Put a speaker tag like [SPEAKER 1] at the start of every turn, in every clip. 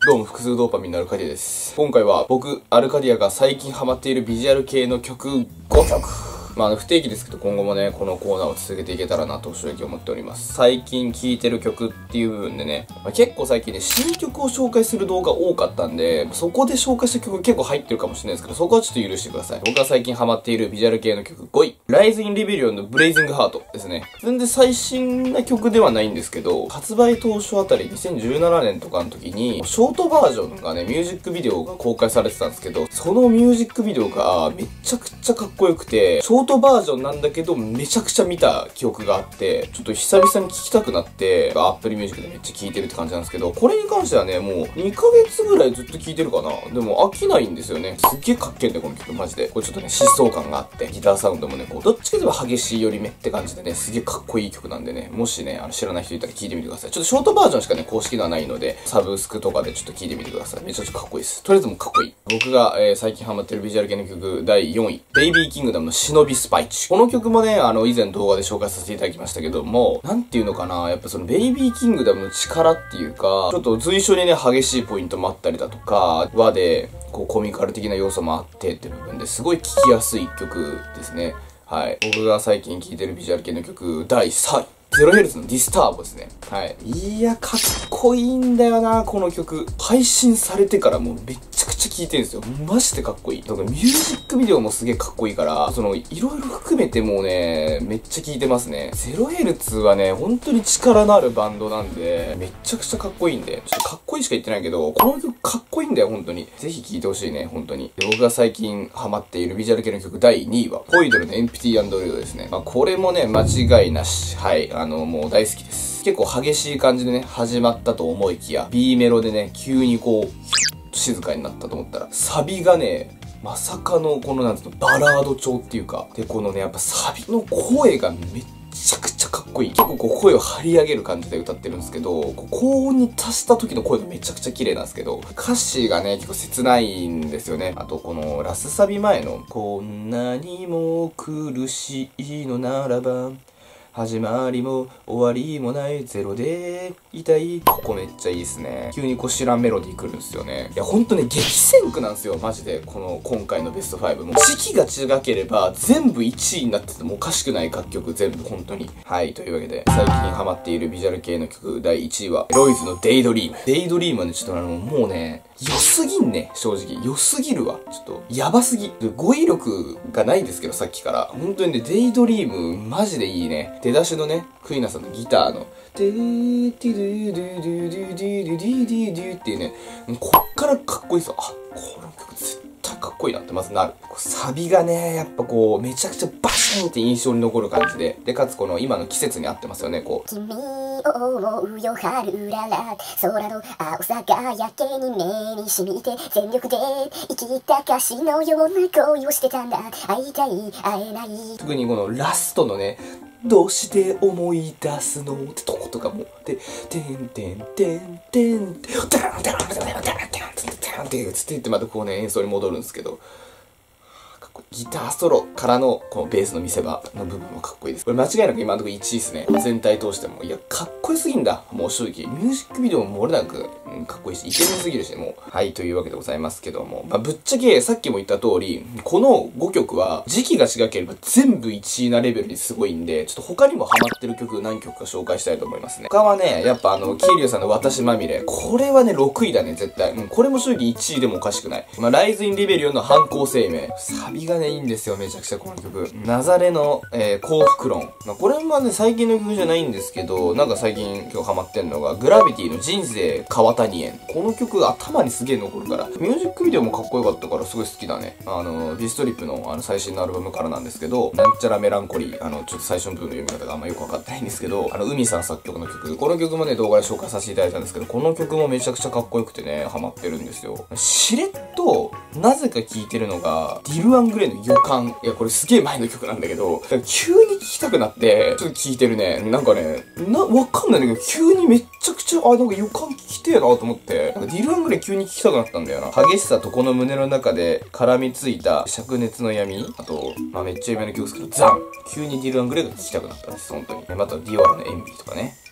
[SPEAKER 1] どうも、複数ドーパミンのアルカディアです。今回は僕、アルカディアが最近ハマっているビジュアル系の曲5曲。不定期ですけど今後もね、このコーナーを続けていけたらなと正直思っております。最近聴いてる曲っていう部分でね、結構最近ね、新曲を紹介する動画多かったんで、そこで紹介した曲結構入ってるかもしれないですけど、そこはちょっと許してください。僕が最近ハマっているビジュアル系の曲5位、Rise in Rebellion の Blazing Heart ですね。全然最新な曲ではないんですけど、発売当初あたり2017年とかの時に、ショートバージョンがね、ミュージックビデオが公開されてたんですけど、そのミュージックビデオがめちゃくちゃかっこよくて、ショートバージョンなんだけどめちゃくちゃ見た記憶があって、ちょっと久々に聴きたくなって、Apple Music でめっちゃ聴いてるって感じなんですけど、これに関してはね、もう2ヶ月ぐらいずっと聴いてるかな。でも飽きないんですよね。すっげえかっけえんだよ、この曲マジで。これちょっとね、疾走感があって、ギターサウンドもね、こう、どっちかといえば激しい寄り目って感じでね、すげえかっこいい曲なんでね、もしね、知らない人いたら聴いてみてください。ちょっとショートバージョンしかね、公式ではないので、サブスクとかでちょっと聴いてみてください。めちゃくちゃかっこいいです。とりあえずもうかっこいい。僕が、最近ハマってるビジュアル系の曲第4位、ベイビーキングダムの忍びスパイチ。この曲もね、以前動画で紹介させていただきましたけども、なんていうのかな、やっぱそのベイビーキングダムの力っていうか、ちょっと随所にね、激しいポイントもあったりだとか、和で、こうコミカル的な要素もあってっていう部分ですごい聴きやすい曲ですね。はい。僕が最近聴いてるビジュアル系の曲第3位。0Hz のディスターボですね。はい。いや、かっこいいんだよな、この曲。配信されてからもうめっちゃくちゃ聴いてるんですよ。マジでかっこいい。だからミュージックビデオもすげえかっこいいから、いろいろ含めてもうね、めっちゃ聴いてますね。0Hz はね、本当に力のあるバンドなんで、めっちゃくちゃかっこいいんで、ちょっとかっこいいしか言ってないけど、この曲かっこいいんだよ、本当に。ぜひ聴いてほしいね、本当に。で、僕が最近ハマっているビジュアル系の曲第2位は、ポイドルのエンプティー&ルーですね。これもね、間違いなし。はい。もう大好きです。結構激しい感じでね、始まったと思いきや、B メロでね、急にこう、静かになったと思ったら、サビがね、まさかのこのなんつうの、バラード調っていうか、で、このね、やっぱサビの声がめちゃくちゃかっこいい。結構こう声を張り上げる感じで歌ってるんですけど、こう高音に達した時の声がめちゃくちゃ綺麗なんですけど、歌詞がね、結構切ないんですよね。あとこのラスサビ前の、こんなにも苦しいのならば、始まりも終わりもないゼロでいたい。ここめっちゃいいですね。急にこう知らんメロディー来るんですよね。いや、ほんとね、激戦区なんですよ、マジで。今回のベスト5も。時期が違ければ、全部1位になっててもおかしくない楽曲、全部、本当に。はい、というわけで、最近ハマっているビジュアル系の曲、第1位は、ロイズのデイドリーム。デイドリームはね、ちょっともうね、良すぎんね、正直。良すぎるわ。ちょっと、やばすぎ。語彙力がないですけど、さっきから。本当にね、デイドリーム、マジでいいね。出だしのね、クイナさんのギターの、デーディドゥドゥドゥドゥドゥドゥドゥドゥドゥっていうね、こっからかっこいいさ。あ、この曲絶対かっこいいなってまずなる。サビがね、やっぱこう、めちゃくちゃバシーンって印象に残る感じで。で、かつこの今の季節に合ってますよね、こう。
[SPEAKER 2] 君を思うよ春らら、空の青さがやけに目に染みて、全力で生きた歌詞のような恋をしてたんだ。会いたい会えない。
[SPEAKER 1] 特にこのラストのね、どうして思い出すのってとことかも。で、てんてんてんてんてん、ダンダンダンダンダンダンダンダンってつってってまたこうね、演奏に戻るんですけど、ギターソロからのこのベースの見せ場の部分もかっこいいです。これ間違いなく今のところ1位ですね。全体通しても。いや、かっこよすぎんだ。もう正直。ミュージックビデオも漏れなく、かっこいいし、イケメンすぎるし、もう。はい、というわけでございますけども。ぶっちゃけさっきも言った通り、この5曲は時期が違ければ全部1位なレベルにすごいんで、ちょっと他にもハマってる曲何曲か紹介したいと思いますね。他はね、やっぱキーリュウさんの私まみれ。これはね、6位だね、絶対。これも正直1位でもおかしくない。ライズ・イン・リベリオンの反抗生命。サビがね、いいんですよ、めちゃくちゃこの曲。ナザレの、幸福論。これもね、最近の曲じゃないんですけど、なんか最近今日ハマってんのが、グラビティの人生川谷園。この曲頭にすげえ残るから。ミュージックビデオもかっこよかったからすごい好きだね。ビストリップの最新のアルバムからなんですけど、なんちゃらメランコリー。ちょっと最初の部分の読み方があんまよくわかってないんですけど、海さん作曲の曲。この曲もね、動画で紹介させていただいたんですけど、この曲もめちゃくちゃかっこよくてね、ハマってるんですよ。しれっと、なぜか聴いてるのが、ディル・アングレイの予感。いや、これすげえ前の曲なんだけど、急に聴きたくなって、ちょっと聴いてるね。なんかね、わかんないんだけど、急にめっちゃくちゃ、なんか予感聞きてえなと思って、なんかディル・アングレイ急に聴きたくなったんだよな。激しさとこの胸の中で絡みついた灼熱の闇。あと、めっちゃ有名な曲ですけど、ザン。急にディル・アングレイが聴きたくなったんです、本当に。また、ディオーラのエンビーとかね。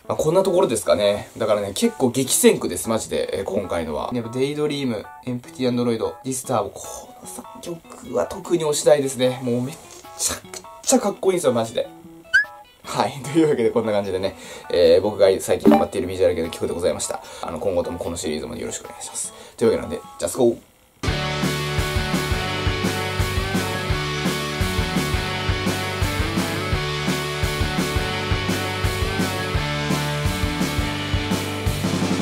[SPEAKER 1] まあ、こんなところですかね。だからね、結構激戦区です、マジで。今回のは。やっぱデイドリーム、エンプティアンドロイド、ディスターボ、この3曲は特に推したいですね。もうめっちゃくちゃかっこいいんですよ、マジで。はい。というわけでこんな感じでね、僕が最近ハマっているビジュアル系の曲でございました。今後ともこのシリーズもよろしくお願いします。というわけなんで、ジャスコー